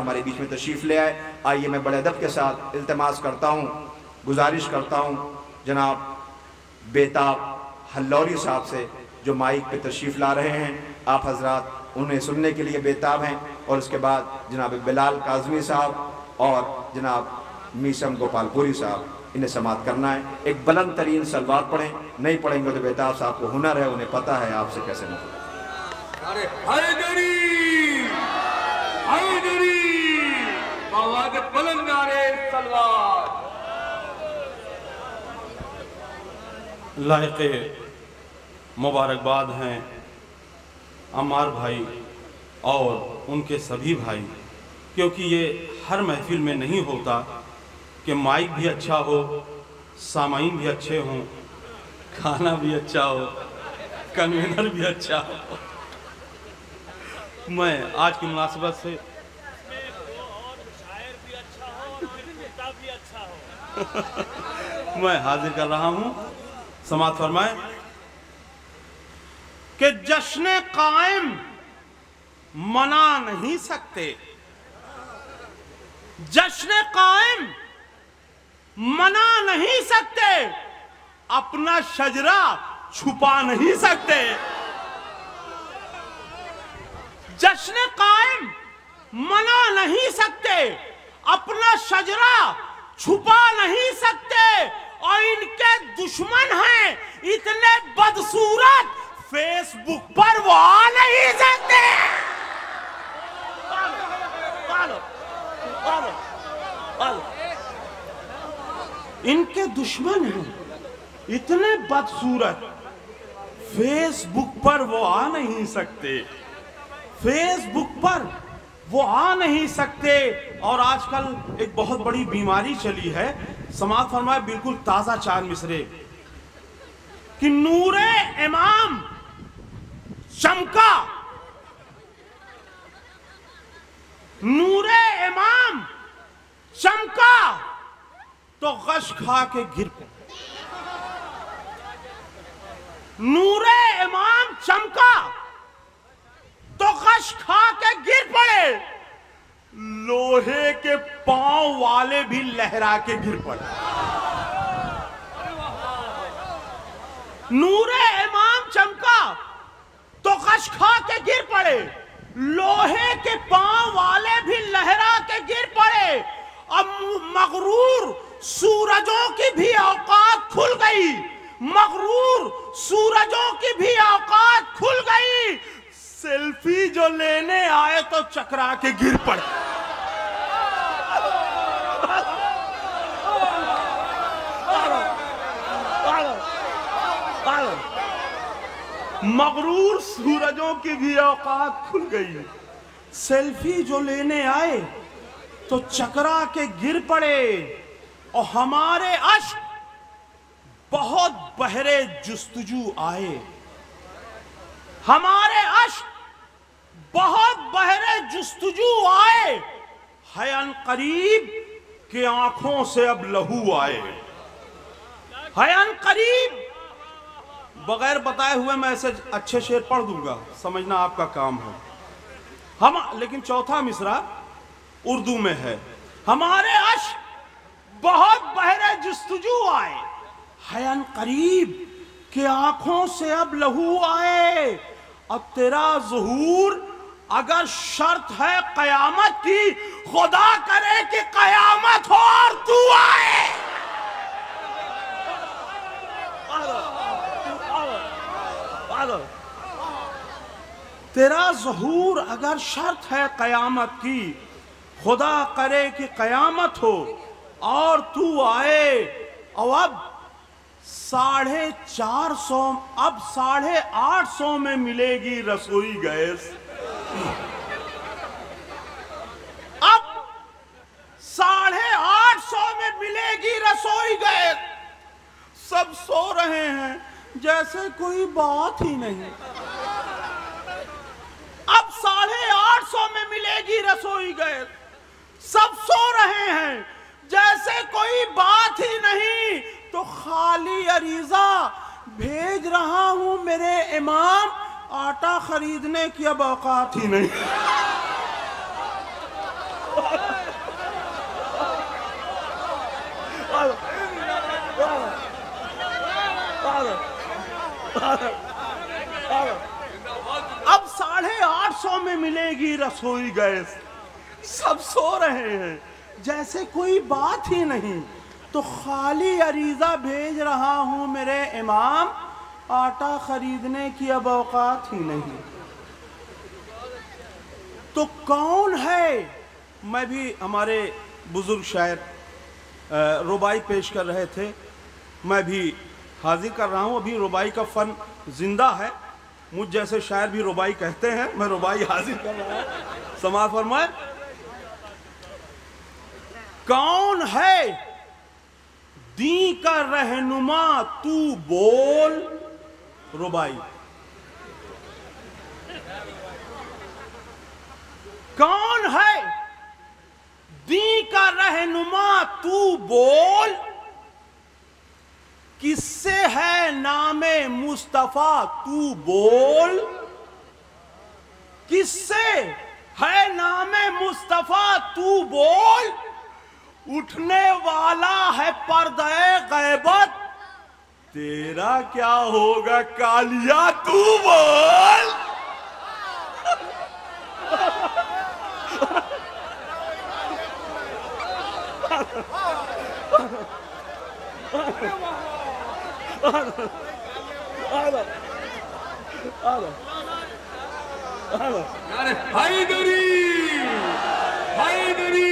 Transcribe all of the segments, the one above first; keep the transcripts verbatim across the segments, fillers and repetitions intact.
हमारे बीच में तशरीफ़ ले आए। आइए मैं बड़े अदब के साथ इल्तिमास करता हूँ, गुजारिश करता हूँ जनाब बेताब हल्लौरी साहब से, जो माइक पे तशरीफ़ ला रहे हैं, आप हजरात उन्हें सुनने के लिए बेताब हैं। और उसके बाद जनाब बिलाल काज़मी साहब और जनाब मीसम गोपालपुरी साहब, इन्हें समात करना है। एक बुलंद तरीन सलवात पढ़ें, नहीं पढ़ेंगे तो बेताब साहब को हुनर है, उन्हें पता है आपसे कैसे नहीं। अरे हैदरी हैदरी आवाज़ बुलंद नारे सलवात। लायके मुबारकबाद हैं अम्मार भाई और उनके सभी भाई, क्योंकि ये हर महफिल में नहीं होता कि माइक भी अच्छा हो, सामाइन भी अच्छे हों, खाना भी अच्छा हो, कन्वीनर भी अच्छा हो। मैं आज की मुनासिबत से मैं हाजिर कर रहा हूँ, समात फरमाए कि जश्न कायम मना नहीं सकते, जश्न कायम मना नहीं सकते, अपना शजरा छुपा नहीं सकते। जश्न कायम मना नहीं सकते, अपना शजरा छुपा नहीं सकते, और इनके दुश्मन हैं इतने बदसूरत, फेसबुक पर वो आ नहीं सकते। पालो, पालो, पालो। इनके दुश्मन हैं इतने बदसूरत, फेसबुक पर वो आ नहीं सकते, फेसबुक पर वो आ नहीं सकते। और आजकल एक बहुत बड़ी बीमारी चली है, समात फरमाए बिल्कुल ताजा चार मिसरे, कि नूरे इमाम चमका, नूरे इमाम चमका तो गश खा के गिर पड़े, नूरे इमाम चमका तो गश खा के गिर पड़े, लोहे के पांव वाले भी लहरा के गिर पड़े। नूरे इमाम चमका तो गश खा के गिर पड़े, लोहे के पांव वाले भी लहरा के गिर पड़े। अब मगरूर सूरजों की भी औकात खुल गई, मगरूर सूरजों की भी औकात खुल गई, सेल्फी जो लेने आए तो चकरा के गिर पड़े। मगरूर सूरजों की भी औकात खुल गई, सेल्फी जो लेने आए तो चकरा के गिर पड़े। और हमारे अश्क बहुत बहरे जुस्तजू आए, हमारे अश्क बहुत बहरे जुस्तजू आए, है अनकरीब के आंखों से अब लहू आए, है अनकरीब। बगैर बताए हुए मैं ऐसे अच्छे शेर पढ़ दूंगा, समझना आपका काम है। हम लेकिन चौथा मिसरा उर्दू में है, हमारे अश्क बहुत बहरे जुस्तजू आए, है अनकरीब के आंखों से अब लहू आए। अब तेरा ज़ुहूर अगर शर्त है कयामत की, खुदा करे कि कयामत हो और तू आए। तेरा ज़ुहूर अगर शर्त है कयामत की, खुदा करे कि कयामत हो और तू आए। और अब साढ़े चार सौ अब साढ़े आठ सौ में मिलेगी रसोई गैस, अब साढ़े आठ सौ में मिलेगी रसोई गैस। सब सो रहे हैं जैसे कोई बात ही नहीं, अब साढ़े आठ सौ में मिलेगी रसोई गैस। सब सो रहे हैं जैसे कोई बात ही नहीं, तो खाली अरीजा भेज रहा हूं मेरे इमाम, आटा खरीदने की अब औकात ही नहीं। रसोई गैस, सब सो रहे हैं जैसे कोई बात ही नहीं। तो खाली अरीजा भेज रहा हूं मेरे इमाम, आटा खरीदने की अब औकात ही नहीं। तो कौन है? मैं भी, हमारे बुजुर्ग शायर रुबाई पेश कर रहे थे, मैं भी हाजिर कर रहा हूं। अभी रुबाई का फन जिंदा है, मुझ जैसे शायर भी रुबाई कहते हैं, मैं रुबाई हाजिर कर रहा हूं। समाअत फरमाए। कौन है दी का रहनुमा तू बोल, रुबाई। कौन है दी का रहनुमा तू बोल, किससे है नामे मुस्तफा तू बोल, किससे है नामे मुस्तफा तू बोल। उठने वाला है पर्दे गैबत, तेरा क्या होगा कालिया तू बोल। हैदरी, हैदरी।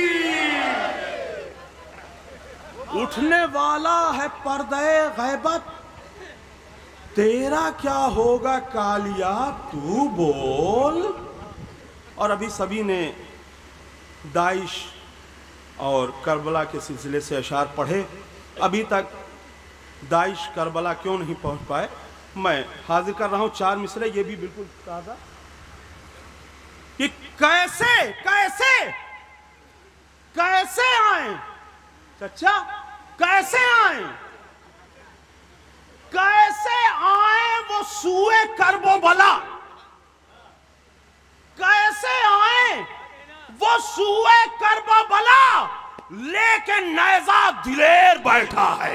उठने वाला है पर्दे गैबत, तेरा क्या होगा कालिया तू बोल। और अभी सभी ने दाइश और करबला के सिलसिले से अशार पढ़े, अभी तक दाइश करबला क्यों नहीं पहुंच पाए, मैं हाजिर कर रहा हूं चार मिसरे, ये भी बिल्कुल ताजा, कि कैसे कैसे कैसे आए चचा, कैसे आए, कैसे आए वो सूए करबो बला, कैसे आए वो सूए करबो बला, लेकिन नैजा दिलेर बैठा है।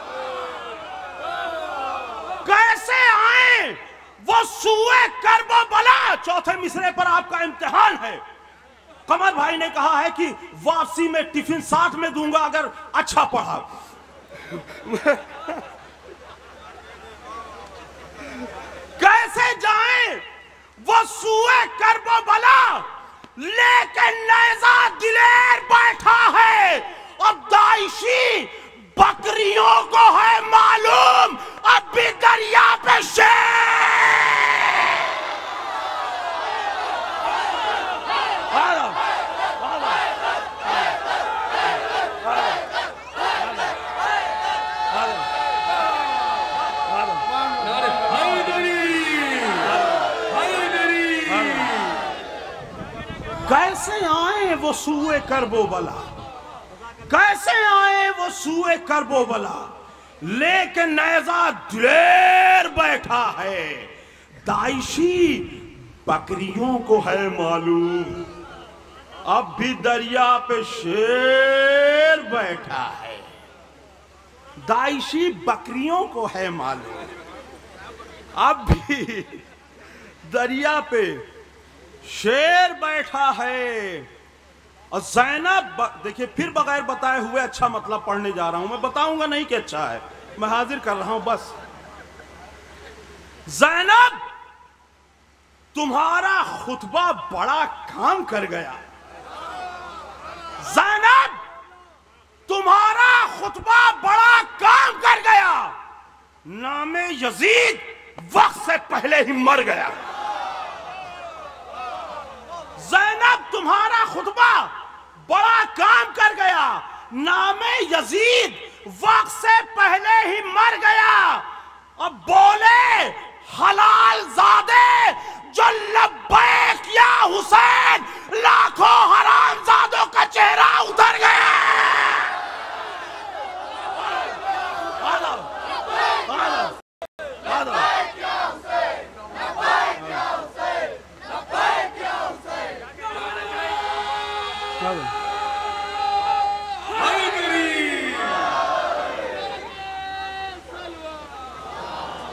कैसे आए वो सूए करबो बला। चौथे मिसरे पर आपका इम्तिहान है। कमर भाई ने कहा है कि वापसी में टिफिन साथ में दूंगा अगर अच्छा पढ़ा। कैसे जाएं वो सूए करबो बला, लेकिन नैजा दिलेर बैठा है। अब दाइशी बकरियों को है मालूम, अब भी दरिया पे शेर। कैसे आए वो सूए करबो बला, कैसे आए वो सूए करबो बला, लेकिन नैजा दिलेर बैठा है। दाइशी बकरियों को है मालूम, अब भी दरिया पे शेर बैठा है। दाइशी बकरियों को है मालूम, अब भी दरिया पे शेर बैठा है। और ज़ैनब, देखिए फिर बगैर बताए हुए अच्छा मतलब पढ़ने जा रहा हूं, मैं बताऊंगा नहीं कि अच्छा है, मैं हाजिर कर रहा हूं बस। ज़ैनब, तुम्हारा खुतबा बड़ा काम कर गया। ज़ैनब, तुम्हारा खुतबा बड़ा काम कर गया। नामे यजीद वक्त से पहले ही मर गया। ज़ैनब, तुम्हारा खुतबा बड़ा काम कर गया। नामे यजीद वक्त से पहले ही मर गया। अब बोले हलाल ज़ादे जो लब्बैक या हुसैन, लाखों हराम ज़ादों का चेहरा उतर गया। आलो, आलो, आलो।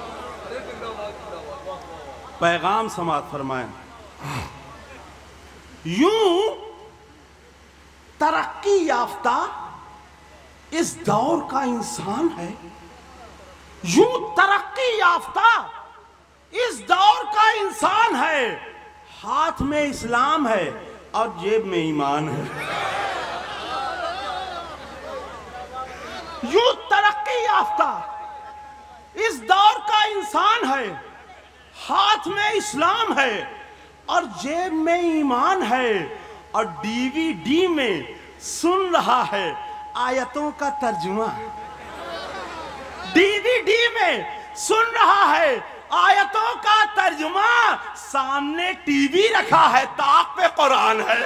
पैगाम समाअत फरमाएं। यूं तरक्की याफ्ता इस दौर का इंसान है, यूं तरक्की याफ्ता इस दौर का इंसान है, हाथ में इस्लाम है और जेब में ईमान है। यूं तरक्की याफ्ता इस दौर का इंसान है, हाथ में इस्लाम है और जेब में ईमान है, और डीवीडी में सुन रहा है आयतों का तर्जुमा। डीवीडी में सुन रहा है आयतों का तर्जुमा, सामने टीवी रखा है, ताक पे कुरान है।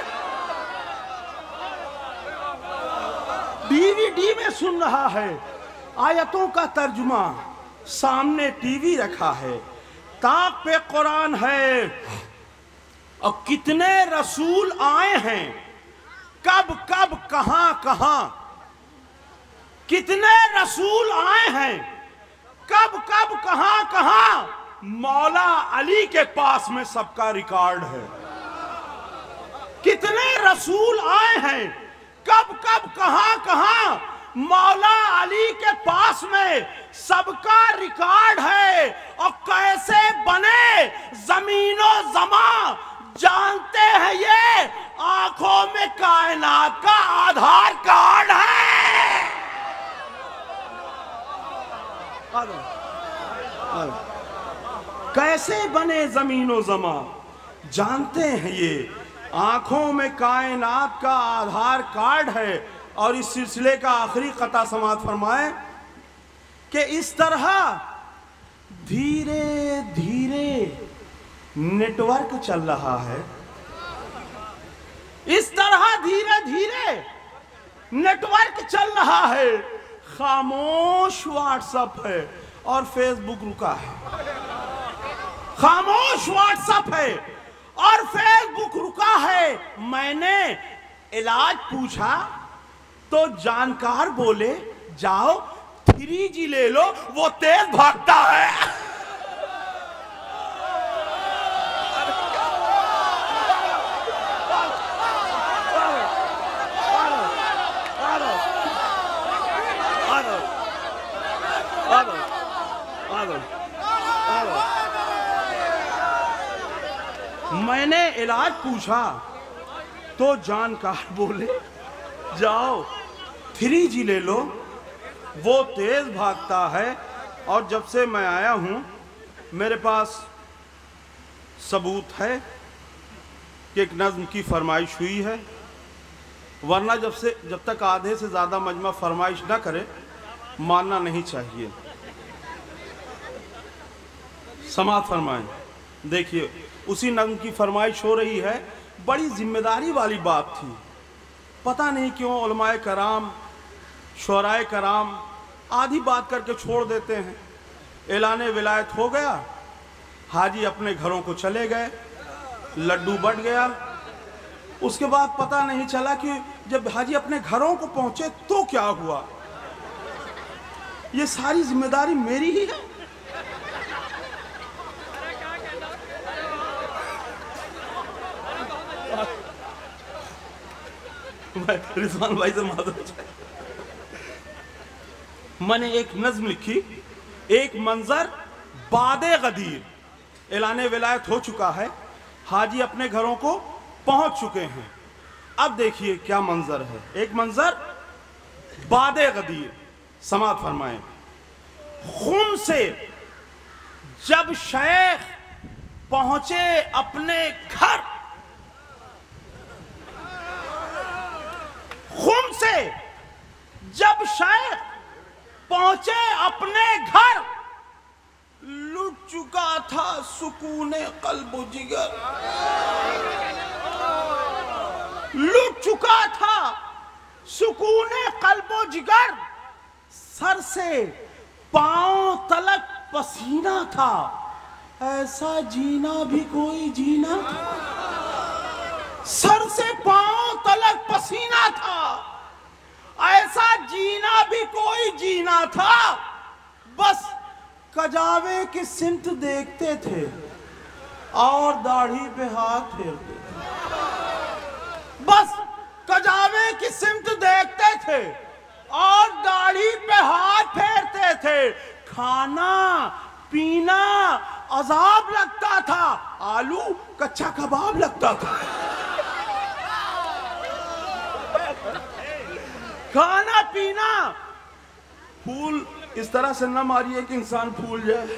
डीवीडी में सुन रहा है आयतों का तर्जुमा, सामने टीवी रखा है, ताक पे कुरान है। और कितने रसूल आए हैं, कब कब कहां कहां, कितने रसूल आए हैं, कब कब कहां कहां, मौला अली के पास में सबका रिकॉर्ड है। कितने रसूल आए हैं, कब कब कहां कहां, मौला अली के पास में सबका रिकॉर्ड है। और कैसे बने जमीनो जमा, जानते हैं ये आंखों में कायनात का आधार कार्ड है। आदो, आदो। कैसे बने जमीनो जमा, जानते हैं ये आंखों में कायनात का आधार कार्ड है। और इस सिलसिले का आखिरी कता समात फरमाए कि इस तरह धीरे धीरे नेटवर्क चल रहा है, इस तरह धीरे धीरे नेटवर्क चल रहा है। खामोश व्हाट्सएप है और फेसबुक रुका है, खामोश व्हाट्सएप है और फेसबुक रुका है। मैंने इलाज पूछा तो जानकार बोले जाओ थ्री जी ले लो, वो तेज भागता है। मैंने इलाज पूछा तो जानकार बोले जाओ थ्री जी ले लो, वो तेज भागता है। और जब से मैं आया हूं मेरे पास सबूत है कि एक नज्म की फरमाइश हुई है, वरना जब से जब तक आधे से ज़्यादा मजमा फरमाइश ना करे मानना नहीं चाहिए। समात फरमाएं। देखिए उसी नज्म की फरमाइश हो रही है, बड़ी जिम्मेदारी वाली बात थी। पता नहीं क्यों उलमाए कराम, शुराए कराम आधी बात करके छोड़ देते हैं। ऐलाने विलायत हो गया, हाजी अपने घरों को चले गए, लड्डू बट गया। उसके बाद पता नहीं चला कि जब हाजी अपने घरों को पहुंचे तो क्या हुआ। ये सारी जिम्मेदारी मेरी ही है। रिजवान भाई से माजूद, मैंने एक नज्म लिखी, एक मंजर बादे गदीर। ऐलाने विलायत हो चुका है, हाजी अपने घरों को पहुंच चुके हैं। अब देखिए क्या मंजर है, एक मंजर बादे गदीर। समात फरमाएं। खुम से जब शेख पहुंचे अपने घर, खुम से जब शेख पहुंचे अपने घर, लुट चुका था सुकूने कल्बो जिगर, लुट चुका था सुकूने कल्बो जिगर। सर से पांव तलक पसीना था, ऐसा जीना भी कोई जीना था। सर से पांव तलक पसीना था, ऐसा जीना भी कोई जीना था। बस कजावे की सिमत देखते थे और दाढ़ी पे हाथ फेरते थे। खाने की सिमत देखते थे और दाढ़ी पे हाथ फेरते थे। खाना पीना अजाब लगता था, आलू कच्चा कबाब लगता था। खाना पीना, फूल इस तरह से न मारिए कि इंसान फूल जाए।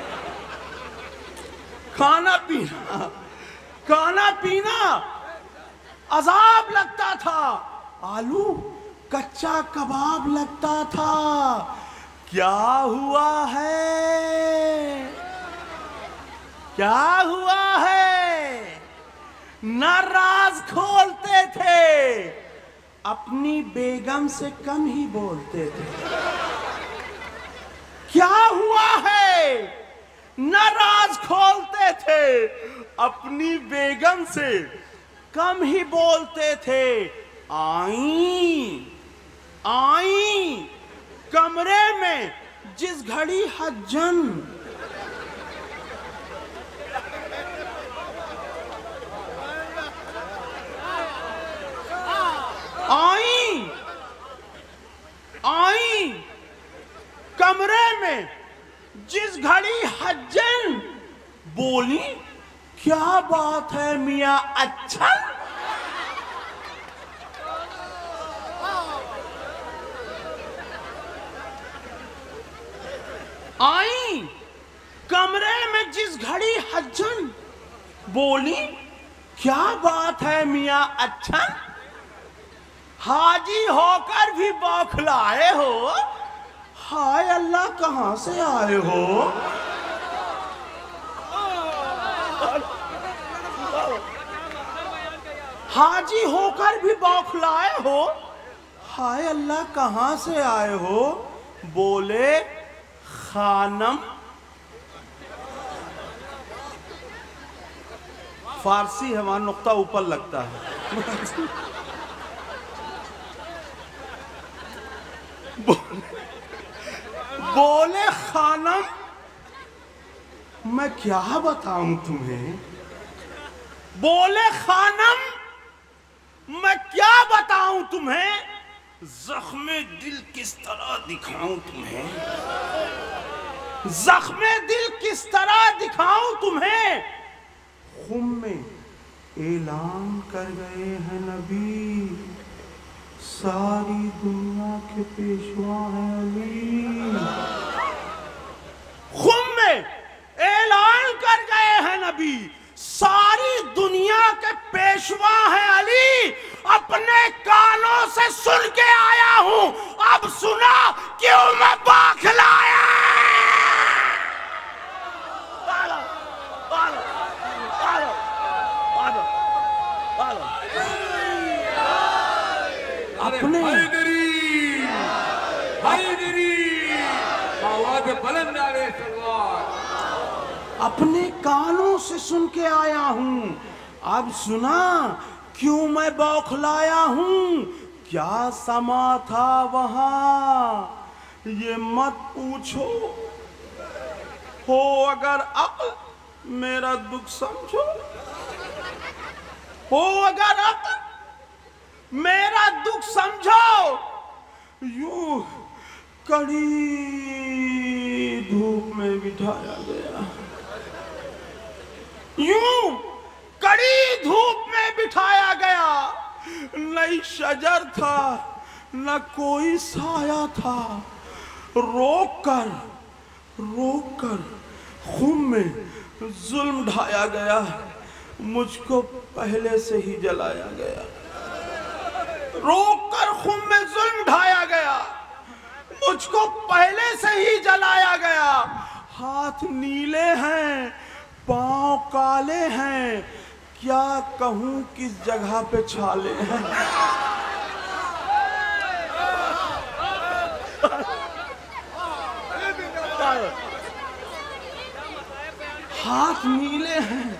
खाना पीना खाना पीना अजाब लगता था, आलू कच्चा कबाब लगता था। क्या हुआ है, क्या हुआ है? न राज खोलते थे, अपनी बेगम से कम ही बोलते थे। क्या हुआ है? न राज खोलते थे, अपनी बेगम से कम ही बोलते थे। आई आई कमरे में जिस घड़ी हज्जन, आई आई कमरे में जिस घड़ी हज्जन, बोली क्या बात है मियां अच्छा? आई कमरे में जिस घड़ी हज्जन, बोली क्या बात है मियां अच्छा? हाजी होकर भी बौखलाए हो, हाय अल्लाह कहां से आए हो? हाजी होकर भी बौखलाए हो, हाय अल्लाह कहां से आए हो? बोले खानम, फारसी है वहां नुक्ता ऊपर लगता है। बोले खानम, मैं क्या बताऊं तुम्हें? बोले खानम, मैं क्या बताऊं तुम्हें? जख्मे दिल किस तरह दिखाऊं तुम्हें? जख्मे दिल किस तरह दिखाऊं तुम्हें? खुम में ऐलान कर गए हैं नबी, सारी दुनिया के पेशवा हैं अली। खुम में ऐलान कर गए हैं नबी, सारी दुनिया के पेशवा हैं अली। अपने कानों से सुन के आया हूं, अब सुना क्यों मैं बौखलाया। अपने आवाज बुलंद आवे सलवार, अपने कानों से सुन के आया हूं, अब सुना क्यों मैं बौखलाया हूं। क्या समा था वहां ये मत पूछो, हो अगर अक्ल मेरा दुख समझो, हो अगर अक्ल मेरा दुख समझो। यूं कड़ी धूप में बिठाया गया, यूं कड़ी धूप में बिठाया गया। न शजर था न कोई साया था, रोक कर रोक कर खून में जुल्म ढाया गया, मुझको पहले से ही जलाया गया। रोक कर खून में जुल्म ढाया गया, मुझको पहले से ही जलाया गया। हाथ नीले हैं पांव काले हैं, क्या कहूं किस जगह पे छाले हैं। हाथ नीले हैं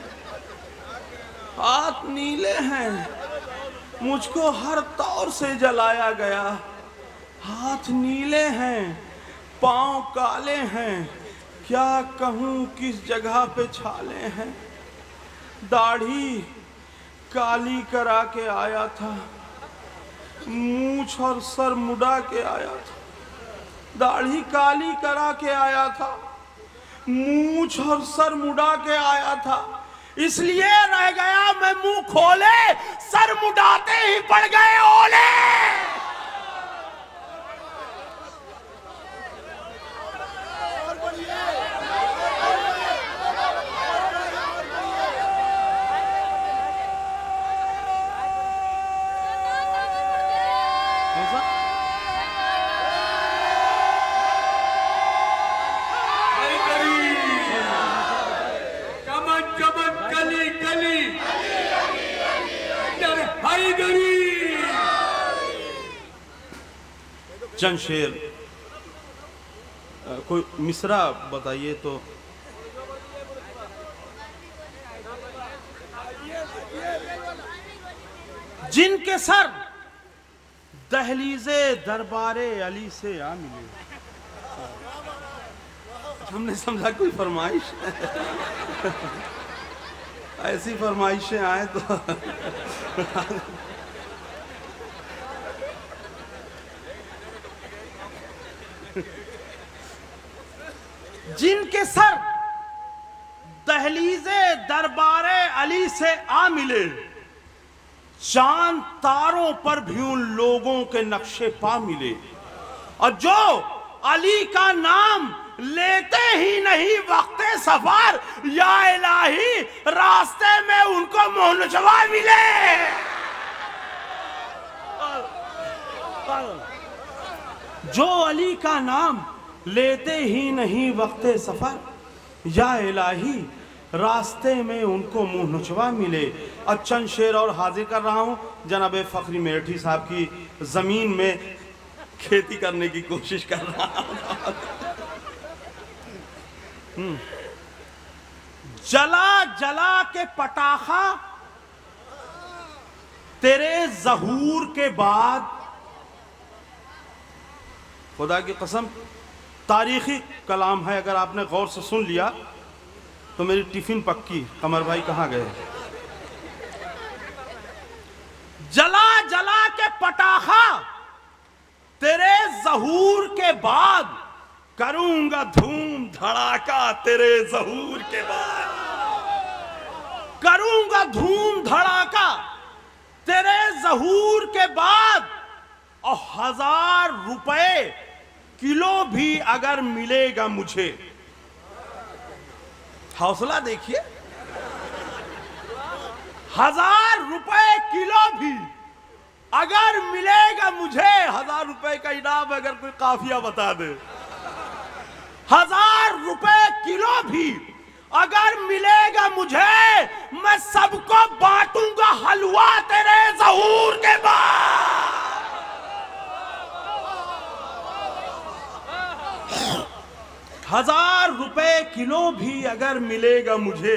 हाथ नीले हैं, मुझको हर तौर से जलाया गया। हाथ नीले हैं पांव काले हैं, क्या कहूं किस जगह पे छाले हैं। दाढ़ी काली करा के आया था, मूछ और सर मुड़ा के आया था, दाढ़ी काली करा के आया था, मूछ और सर मुड़ा के आया था, इसलिए रह गया मैं मुंह खोले, सर मुड़ाते ही पड़ गए ओले। चंद शेर कोई मिसरा बताइए तो। जिनके सर दहलीजे दरबारे अली से आ मिले। हमने समझा कोई फरमाइश ऐसी फरमाइशें आए तो जिनके सर दहलीजे दरबारे अली से आ मिले, चांद तारों पर भी उन लोगों के नक्शे पा मिले, और जो अली का नाम लेते ही नहीं वक्ते सफर, या इलाही रास्ते में उनको मोहनचवा मिले। जो अली का नाम लेते ही नहीं वक्ते सफर, या इलाही रास्ते में उनको मुंह नुचवा मिले। और चंद शेर और हाजिर कर रहा हूं। जनाब फखरी मेरठी साहब की जमीन में खेती करने की कोशिश कर रहा हूं। जला जला के पटाखा तेरे ज़हूर के बाद, खुदा की कसम तारीखी कलाम है, अगर आपने गौर से सुन लिया तो मेरी टिफिन पक्की। कमर भाई कहाँ गए? जला जला के पटाखा तेरे ज़हूर के बाद, करूंगा धूम धड़ाका तेरे ज़हूर के बाद, करूंगा धूम धड़ाका तेरे ज़हूर के बाद, और हजार रुपए किलो भी अगर मिलेगा मुझे। हौसला देखिए, हजार रुपए किलो भी अगर मिलेगा मुझे, हजार रुपए का इनाम अगर कोई काफिया बता दे, हजार रुपए किलो भी अगर मिलेगा मुझे, मैं सबको बांटूंगा हलवा तेरे ज़हूर के बाद। हजार रुपए किलो भी अगर मिलेगा मुझे।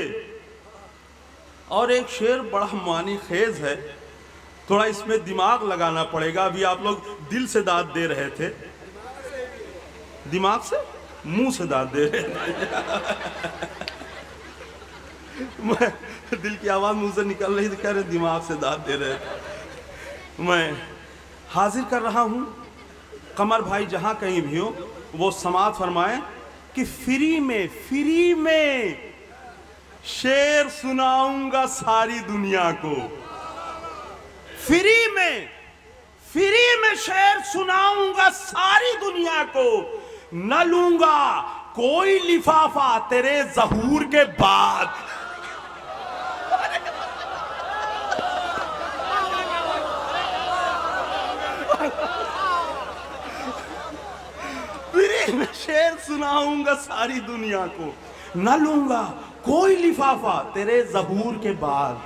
और एक शेर बड़ा मानी खेज है, थोड़ा इसमें दिमाग लगाना पड़ेगा। अभी आप लोग दिल से दाद दे रहे थे, दिमाग से मुंह से दाद दे रहे थे। मैं दिल की आवाज मुंह से निकल रही थी, कह रहे दिमाग से दाद दे रहे थे। मैं हाजिर कर रहा हूं, कमर भाई जहां कहीं भी हो वो समाअत फरमाएं कि फ्री में फ्री में शेर सुनाऊंगा सारी दुनिया को। फ्री में फ्री में शेर सुनाऊंगा सारी दुनिया को, न लूंगा कोई लिफाफा तेरे ज़हूर के बाद। फ्री में शेर सुनाऊंगा सारी दुनिया को, न लूंगा कोई लिफाफा तेरे ज़हूर के बाद,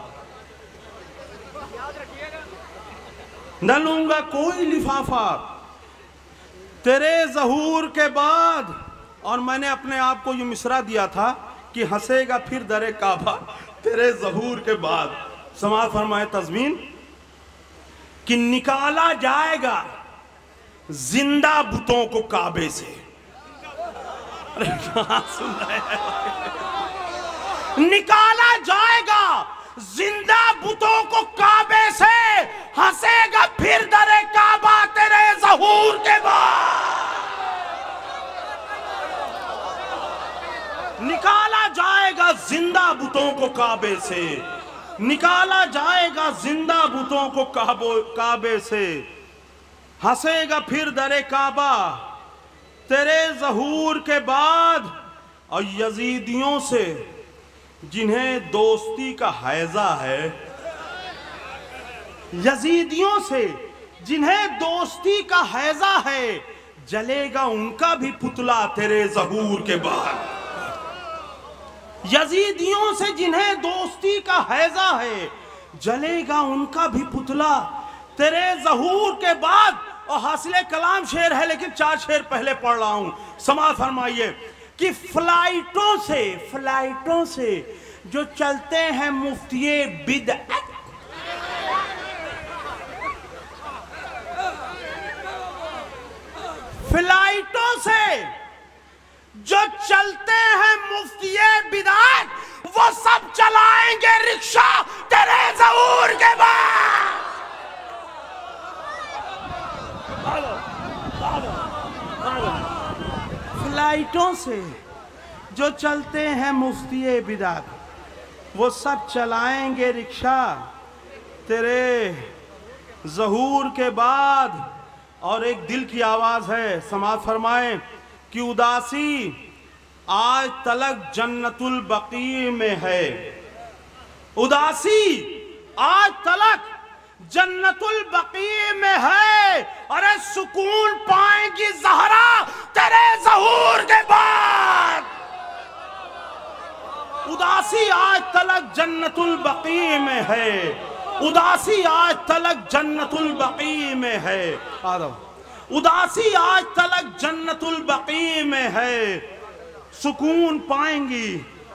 न लूंगा कोई लिफाफा तेरे ज़हूर के बाद। और मैंने अपने आप को ये मिसरा दिया था कि हंसेगा फिर दरे काबा तेरे ज़हूर के बाद। समाअत फरमाए तज़मीन कि निकाला जाएगा जिंदा बुतों को काबे से। अरे कहाँ सुन रहे हैं? निकाला जाएगा जिंदा बुतों को काबे से, हंसेगा फिर दरे बुतों को काबे से, निकाला जाएगा जिंदा बुतों को काबो काबे से। हंसेगा फिर दरे काबा तेरे ज़हूर के बाद, और यजीदियों से जिन्हें दोस्ती का हैजा है, यजीदियों से जिन्हें दोस्ती का हैजा है, जलेगा उनका भी पुतला तेरे ज़हूर के बाद। यजीदियों से जिन्हें दोस्ती का हैजा है, जलेगा उनका भी पुतला तेरे ज़हूर के बाद। और हासिले कलाम शेर है, लेकिन चार शेर पहले पढ़ रहा हूं, समाज फरमाइए कि फ्लाइटों से फ्लाइटों से जो चलते हैं मुफ्तिये बिदअत, फ्लाइटों से जो चलते हैं मुफ्तिये बिदअत, वो सब चलाएंगे रिक्शा तेरे ज़हूर के बाद। फ्लाइटों से जो चलते हैं मुफ्तिये बिदअत, वो सब चलाएंगे रिक्शा तेरे ज़हूर के बाद। और एक दिल की आवाज़ है, समाज फरमाएं कि उदासी आज तलक जन्नतुल बकी में है, उदासी आज तलक जन्नतुल बकी में है। अरे सुकून पाएंगी ज़हरा तेरे ज़हूर के बाद। उदासी आज तलक जन्नतुल बकी में है, उदासी आज तलक जन्नतुल बकी में है। उदासी आज तलक जन्नतुल बकी में है, सुकून पाएंगी।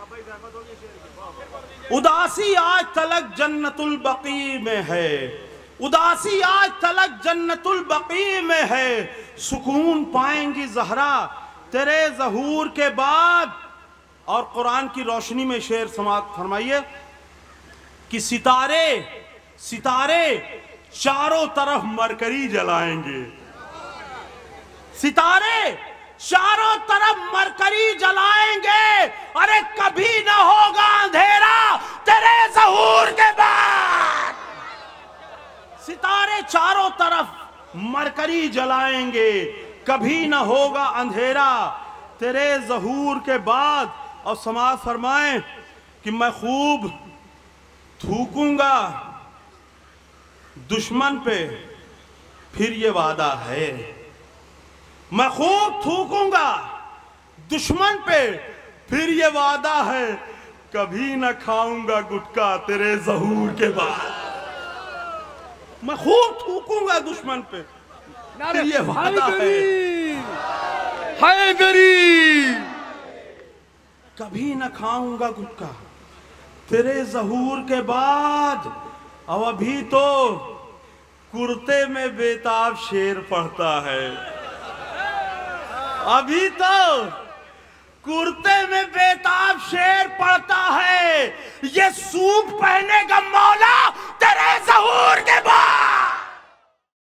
उदासी आज तलक जन्नतुल बकी में है, उदासी आज तलक जन्नतुल बकी में है, सुकून पाएंगी ज़हरा तेरे ज़हूर के बाद। और कुरान की रोशनी में शेर समात फरमाइए कि सितारे सितारे चारों तरफ मरकरी जलाएंगे, सितारे चारों तरफ मरकरी जलाएंगे। अरे कभी ना होगा अंधेरा तेरे ज़हूर के बाद। सितारे चारों तरफ मरकरी जलाएंगे, कभी ना होगा अंधेरा तेरे ज़हूर के बाद। और समाज फरमाएं कि मैं खूब थूकूंगा दुश्मन पे, फिर ये वादा है। मैं खूब थूकूंगा दुश्मन पे, फिर ये वादा है, कभी न खाऊंगा गुटखा तेरे ज़हूर के बाद। मैं खूब थूकूंगा दुश्मन पे, फिर ये वादा है, हैदरी कभी न खाऊंगा गुटखा तेरे ज़हूर के बाद। अब अभी तो कुर्ते में बेताब शेर पढ़ता है, अभी तो कुर्ते में बेताब शेर पड़ता है। ये सूट पहनेगा मौला तेरे ज़हूर के